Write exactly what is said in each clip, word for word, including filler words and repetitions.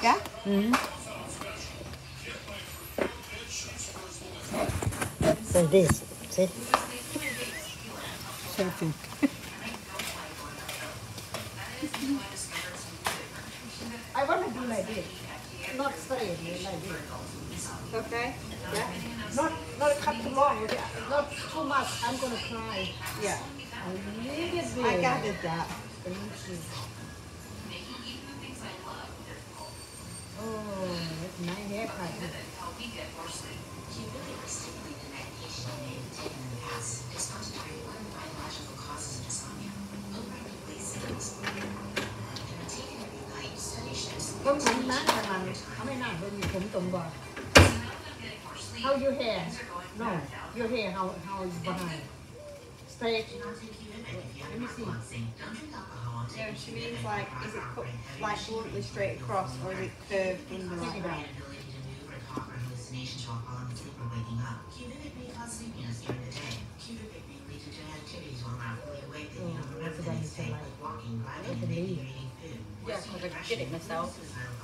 bigger. Mm. So this, see? Perfect. I want to do like this, not straight like this. Okay. Yeah. Not not cut too long, not too much. I'm gonna cry. Yeah. A little bit. I gathered that. Thank you. Oh, that's my haircut. Không nắng nắng là làm, không phải làm hơn cũng tụng bò. How your hair? No, your hair how how behind? Straight. Let me see. Yeah, she means like, is it cut like bluntly straight across or is it curved under like that? Oh, that's what I say. I believe. Yeah, because I did it myself.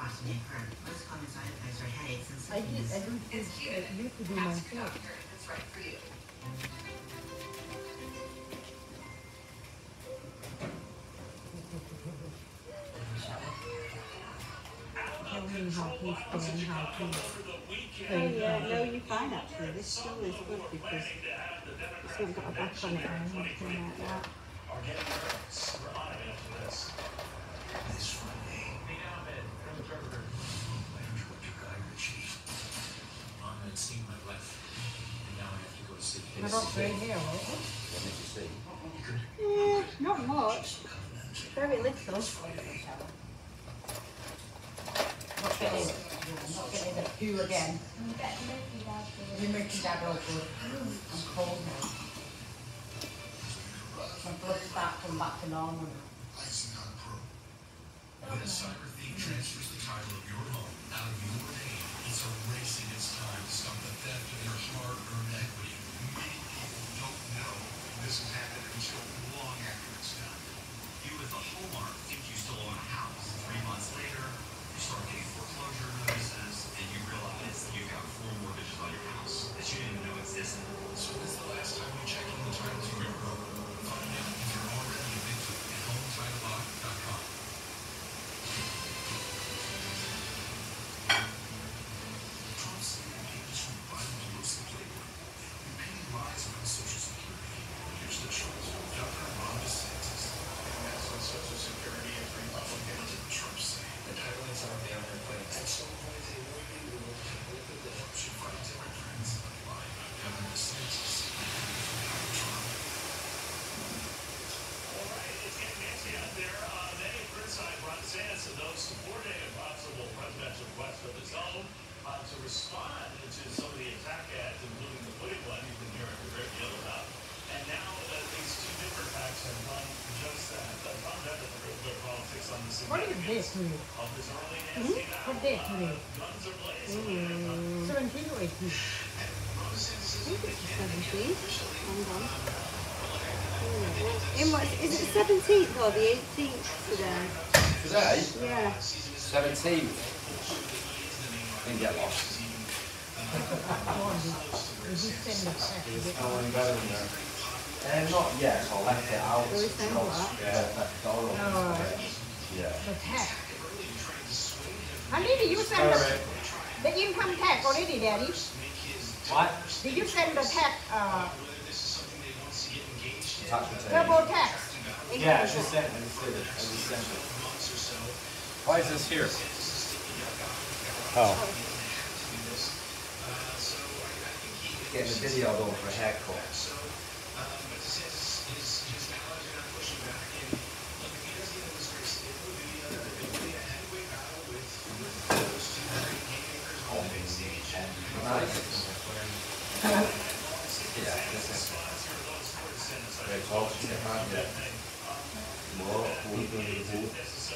I did. I do this. I used to do myself. Tell me how to stand, how to. Oh yeah, no, you're fine actually. This stool is good because it's not got a back on it or anything like that. I got grey hair, right? Yeah, not much. Very little. Not getting, not getting the poo again. You make your dad all good. I'm cold now. My blood start come back to normal. When a cyber thief transfers the title of your home out of your name, it's erasing its time to stop the theft of your hard-earned equity. Many people don't know this has happened until long after it's done. You as a homeowner think you still own a house. Three months later, you start getting foreclosure notices, and you realize that you've got four mortgages on your house that you didn't even know existed. So when's the last time you checked in the title to your home? Find out if you're already a victim at home title lock dot com. What is this to you? Hmm? What day to you? Mm. seventeen or eighteen? I think it's the seventeenth. Hang on. Mm. In what, is it the seventeenth or the eighteenth today? Today? Yeah. seventeenth. Didn't get lost. Did you send the text? I want to go in there. Uh, not yet, so I left it out. Will we send what? Yeah, left the door open. Oh, Yeah. the tax. Honey, did you send the, the income tax already, Daddy? What? Did you send the tax, uh, Tax return. turbo tax? Yeah, I just sent it. I just did it. I just sent it. Why is this here? Oh. Getting a video done for a haircut. Nice. Yeah, this is very close to the front, yeah. More, we do the boot.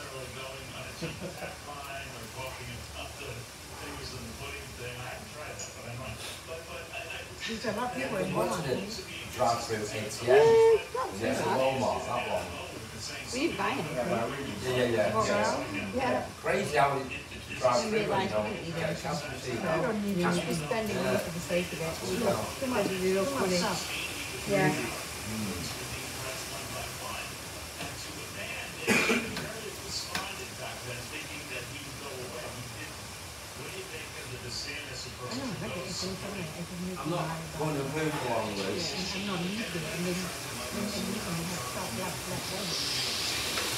There's a lot of people in What Walmart. did it drive through A T M? Yeah, it's a Walmart, that one. Were you buying it? Yeah, yeah, yeah. Go yeah. around? Yeah. Crazy how it Rob, You realise you know, you don't need yeah, anything. customer see, I don't need Just anything. be spending money for the sake of it. Too much, too much, Because you look too much funny. stuff. Yeah. I know, but it's also like, I can make I'm you not buy going to that. move along Yeah, with. and I'm not used to it, and then, then, then you can have stuff like, like that.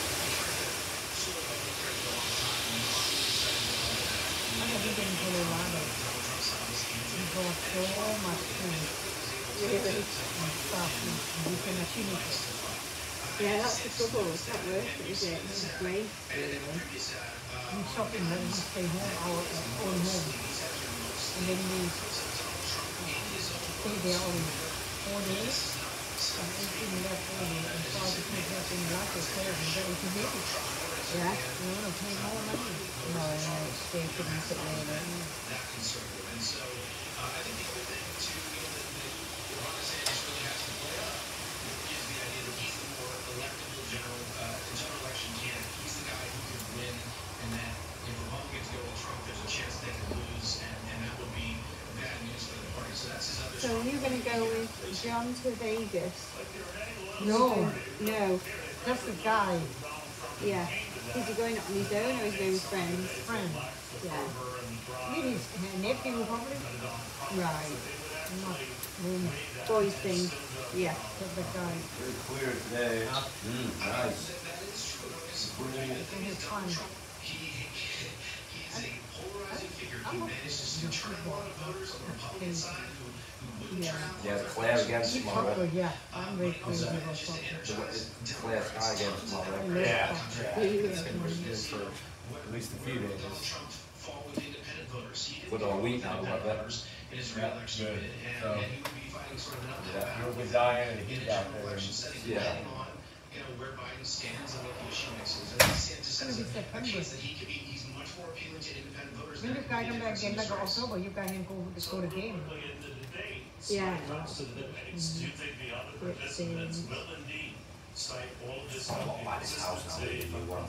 I never been to Colorado. We bought so much food Really. and stuff, and you can achieve it. Yeah, that's the trouble. It's not worth it, is it? It's just waste, really. We shopping, then we stay home, our uh, own home. And then we uh, stay there only four days. And everything left over, and try to keep everything like it, so it's ready to make it. Yeah. You want to pay more money? No, no, stay for them sit later. So are you going to go with John to Vegas? No, No. just a guy, Yeah. Is he going on his own or is he going with friends? friend. Yeah. Maybe his nephew probably. Right. Not really, Boys thing. Yeah. just the guy. Very clear today. Mm, nice. And his fun. I'm not football. Yeah. Yeah, the Claire against You tomorrow. soccer, yeah. I'm very crazy about soccer. The Claire Sky against I tomorrow. love Yeah. soccer. It's gonna be good for at least a few days. For a week now, I bet. Yeah, good. So, Yeah. you'll be dying and heat out there. And Yeah. It's gonna be September. When you guys come back again, like October, you guys can go to go to game. Yeah. It's, um, I'll buy this house now, if you want.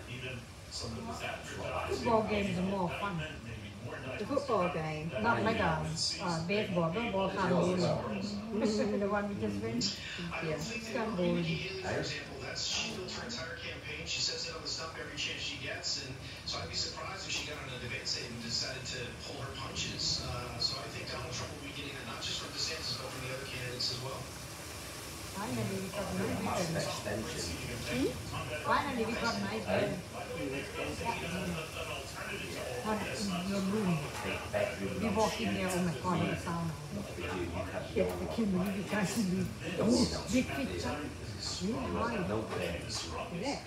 Football games are more fun. The football game. Not like a uh, baseball, baseball kind of game. The one we just win. Yeah. It's kind of boring. She built her entire campaign. She says it on the stuff every chance she gets, and so I'd be surprised if she got on a debate stage and decided to pull her punches. Uh, so I think Donald Trump will be getting it not just from DeSantis but from the other candidates as well. Finally, we got Mountain nice weather. extension. Finally, we got nice weather. Not in your room. Take back your You walk in there, oh my god, the sound. Yeah, I can't believe you guys can be. Oh, big picture. Really high. No plans. Is it?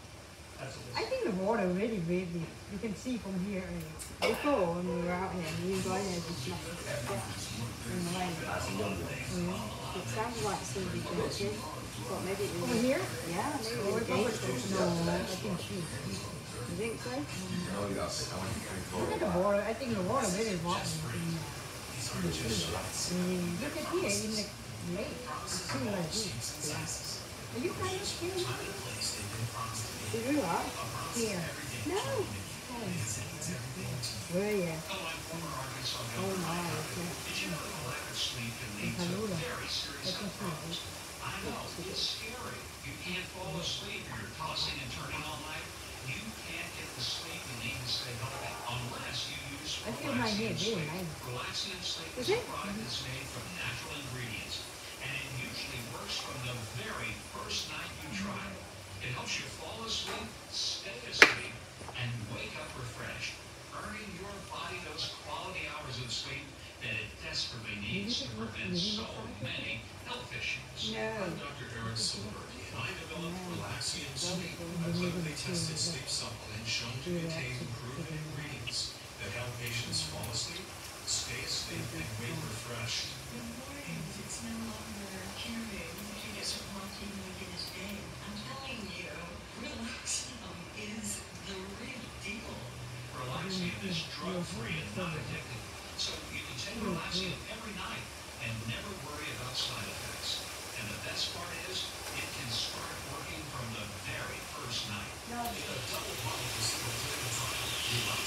I think the water really, really, you can see from here. uh, Before when we were out here, you and Glenn had just knocked us yeah, in the lane. That's a young one. It sounded like somebody jumped in. But maybe it was Over here? Yeah, maybe Oh, it was it's over- Gates. No, I think she. You think so? No, you got it. I want to drink Look at the water, I think the water really warm in the, in the sea. Mm, Look at here in the lake, it's too like this. Are you guys here? Did you what? Here. No. Oh, Were you? Oh my, yeah. in Kalula. I think so. I know, it's scary. You can't fall asleep, you're tossing and turning all night. You can't get the sleep you need to stay healthy unless you use I feel my head relaxing really sleep. nice. Relaxing sleep Is is a it? product that's made from natural ingredients, and it usually works from the very first night you try it. It helps you fall asleep, stay asleep, and wake up refreshed, earning your body those quality hours of sleep that it desperately needs to prevent so many health issues. No. I'm Doctor Eric Silver, and I developed Relaxium Sleep, a clinically tested sleep supplement shown to contain proven ingredients that help patients fall asleep, stay asleep, and wake refreshed. Good morning. It's no longer caring if you just want to make it a day. I'm telling you, Relaxium is the real deal. Relaxium is drug-free and not addictive, so you can take Relaxium every night and never worry about side effects. And the best part is, it can start working from the very first night. A double bottle facilitated trial.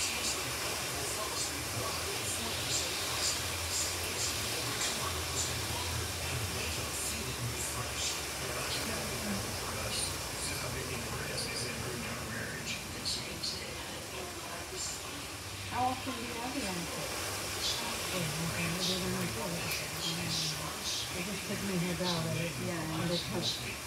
How often do you have the ankle? Oh, okay, I didn't know what it was. They just took my head out of it. Yeah, And they cut.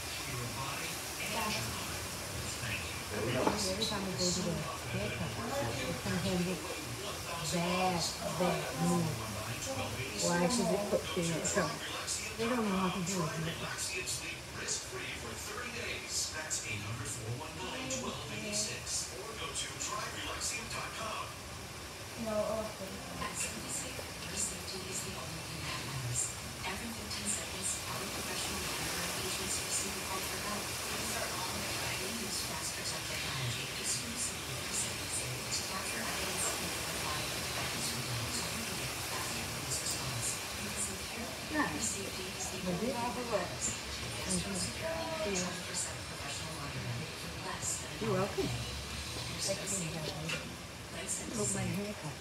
Every time I go to the haircut, they sometimes look bad, bad move. Or I should be put in it. So they don't know how to do it. Risk-free for thirty days. That's eight hundred, four one nine, one two eight six. Or go to try relaxium dot com. At Simplicity, your safety is the only thing that matters. Every fifteen seconds, our professional monitor agents receive a call for help. These are all made. We use fast protect technology exclusively for safety to capture evidence and verify weapons results so you can get faster police response. Because in care, your safety is the only thing that matters. twenty-four seven professional monitoring for less than a You're welcome. Look, my haircut.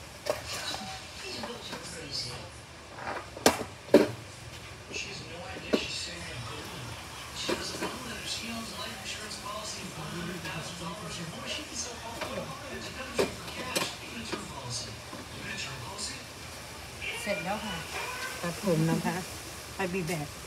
She has no idea she's saving a gold. She doesn't know that if she owns a life insurance policy of one hundred thousand dollars or more, she can sell all of it independently for cash. Even a term policy. Even a term policy? Sid, no, huh? ตัดผมนะคะ I'll be back